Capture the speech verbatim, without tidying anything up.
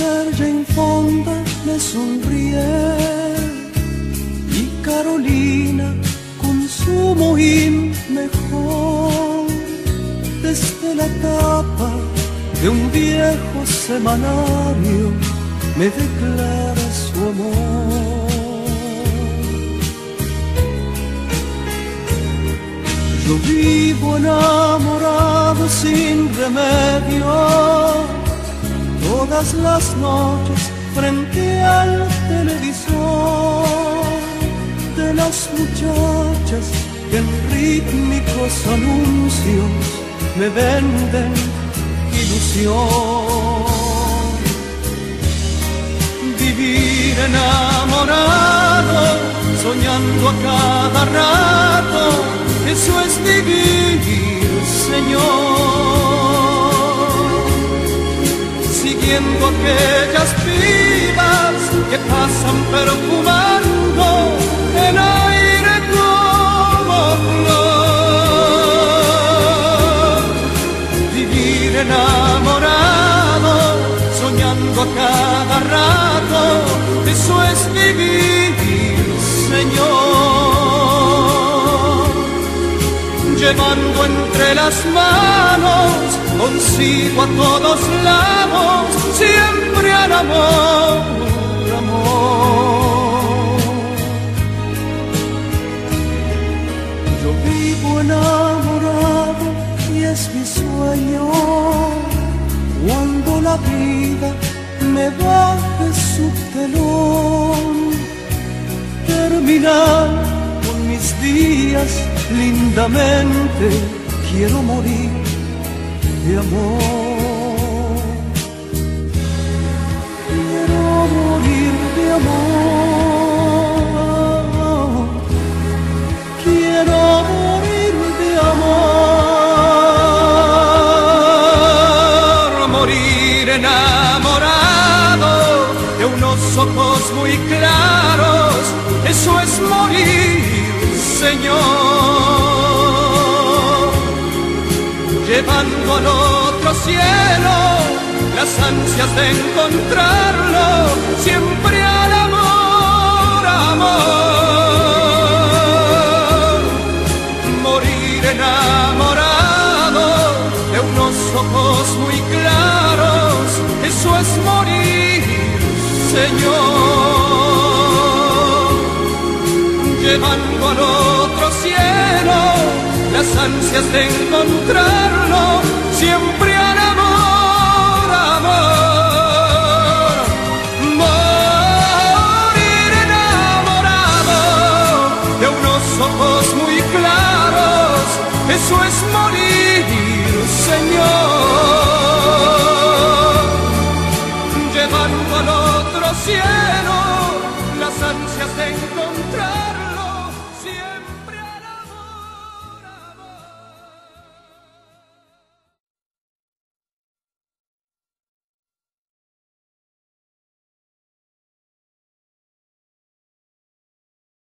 estrella infonda le sonríe y Carolina con su mohín mejor desde la tapa de un viejo semanario me declara su amor. Yo vivo enamorado sin remedio todas las noches frente al televisor de las muchachas que en rítmicos anuncios me venden ilusión. Vivir enamorado, soñando a cada rato, eso es vivir, Señor. Siguiendo aquellas pibas que pasan perfumando el aire como flor. Vivir enamorado, soñando a cada rato, eso es vivir, Señor. Llevando entre las manos consigo a todos lados siempre al amor, amor. Yo vivo enamorado y es mi sueño cuando la vida me baje su telón, terminar con mis días lindamente, quiero morir de amor. Quiero morir de amor. Quiero morir de amor. Morir enamorado de unos ojos muy claros, eso es morir, Señor. Llevando al otro cielo las ansias de encontrarlo, siempre al amor, amor. Morir enamorado de unos ojos muy claros, eso es morir, Señor. Llevando al otro cielo las ansias de encontrarlo, siempre